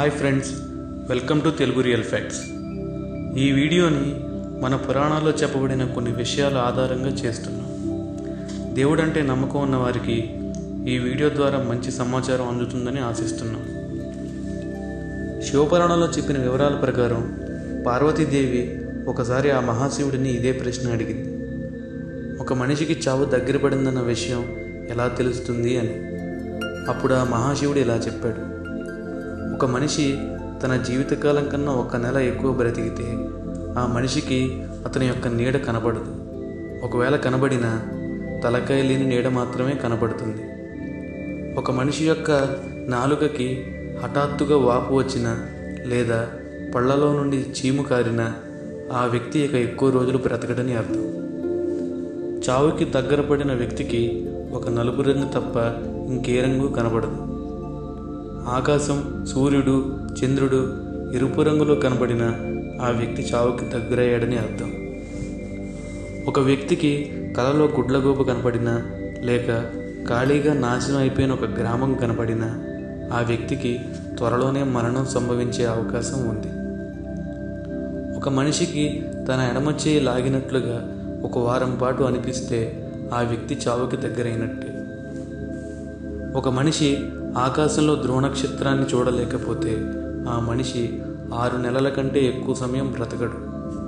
Hi friends, welcome to Telugu real facts. ఈ వీడియోని మన పురాణాల్లో చెప్పబడిన కొన్ని విషయాల ఆధారంగా చేస్తున్నాం. దేవుడంటే నమ్మకం ఉన్న వారికి ఈ వీడియో ద్వారా మంచి సమాచారం అందుతుందని ఆశిస్తున్నాం. శివపురాణంలో చెప్పిన వివరాల ప్రకారం పార్వతీదేవి ఒకసారి ఆ మహాశివుడిని ఇదే ప్రశ్న అడిగింది. ఒక మనిషికి చావు దగ్గర పడిందన్న విషయం ఎలా తెలుస్తుంది అని. అప్పుడు ఆ మహాశివుడు ఇలా చెప్పాడు: ఒక మనిషి తన జీవితకాలం కన్నా 1 నెల ఎక్కువ బ్రతికితే ఆ మనిషికి అతని యొక్క నీడ కనబడదు. ఒకవేళ కనబడినా తలకాయ లేని నీడ మాత్రమే కనబడుతుంది. ఒక మనిషి యొక్క నాలుకకి హఠాత్తుగా వాపు వచ్చిన లేదా పళ్ళలో నుండి చీము కారిన ఆ వ్యక్తి ఇక ఎక్కువ రోజులు బ్రతకడని అర్థం. చావుకి దగ్గర పడిన వ్యక్తికి ఒక నలుపు రంగు తప్ప ఇంకే రంగు కనబడదు. ఆకాశం, సూర్యుడు, చంద్రుడు ఎరుపు రంగులో కనబడిన ఆ వ్యక్తి చావుకి దగ్గరయ్యాడని అర్థం. ఒక వ్యక్తికి కలలో గుడ్లగూబ కనపడినా లేక ఖాళీగా నాశనం అయిపోయిన ఒక గ్రామం కనపడినా ఆ వ్యక్తికి త్వరలోనే మరణం సంభవించే అవకాశం ఉంది. ఒక మనిషికి తన ఎడమ చేయి లాగినట్లుగా 1 వారం పాటు అనిపిస్తే ఆ వ్యక్తి చావుకి దగ్గరైనట్టే. ఒక మనిషి ఆకాశంలో ధ్రువ నక్షత్రాన్ని చూడలేకపోతే ఆ మనిషి 6 నెలల కంటే ఎక్కువ సమయం బ్రతకడు.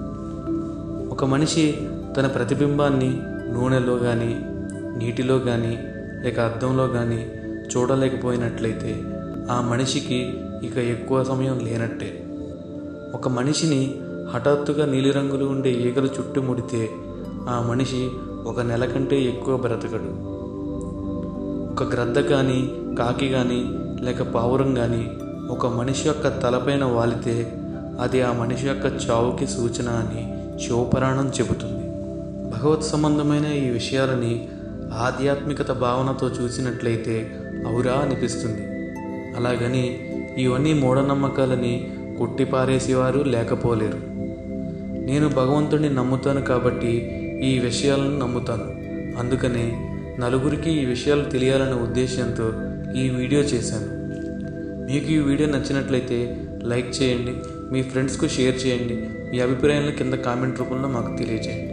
ఒక మనిషి తన ప్రతిబింబాన్ని నూనెలో కానీ, నీటిలో కానీ, లేక అద్దంలో కానీ చూడలేకపోయినట్లయితే ఆ మనిషికి ఇక ఎక్కువ సమయం లేనట్టే. ఒక మనిషిని హఠాత్తుగా నీలిరంగులు ఉండే ఈగలు చుట్టుముడితే ఆ మనిషి 1 నెల కంటే ఎక్కువ బ్రతకడు. ఒక గ్రద్ద కానీ, కాకి కానీ, లేక పావురం కానీ ఒక మనిషి యొక్క తలపైన వాలితే అది ఆ మనిషి యొక్క చావుకి సూచన అని శివపురాణం చెబుతుంది. భగవత్ సంబంధమైన ఈ విషయాలని ఆధ్యాత్మికత భావనతో చూసినట్లయితే అవురా అనిపిస్తుంది. అలాగని ఇవన్నీ మూఢనమ్మకాలని కొట్టిపారేసేవారు లేకపోలేరు. నేను భగవంతుడిని నమ్ముతాను కాబట్టి ఈ విషయాలను నమ్ముతాను. అందుకనే నలుగురికి ఈ విషయాలు తెలియాలనే ఉద్దేశంతో ఈ వీడియో చేశాను. మీకు ఈ వీడియో నచ్చినట్లయితే లైక్ చేయండి, మీ ఫ్రెండ్స్కు షేర్ చేయండి, మీ అభిప్రాయాలను కింద కామెంట్ రూపంలో మాకు తెలియజేయండి.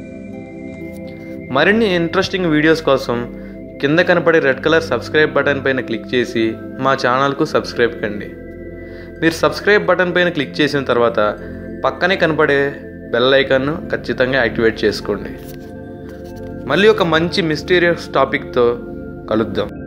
మరిన్ని ఇంట్రెస్టింగ్ వీడియోస్ కోసం కింద కనపడే రెడ్ కలర్ సబ్స్క్రైబ్ బటన్ పైన క్లిక్ చేసి మా ఛానల్కు సబ్స్క్రైబ్ కండి. మీరు సబ్స్క్రైబ్ బటన్ పైన క్లిక్ చేసిన తర్వాత పక్కనే కనపడే బెల్ ఐకాన్ను ఖచ్చితంగా యాక్టివేట్ చేసుకోండి. మళ్ళీ ఒక మంచి మిస్టీరియస్ టాపిక్తో కలుద్దాం.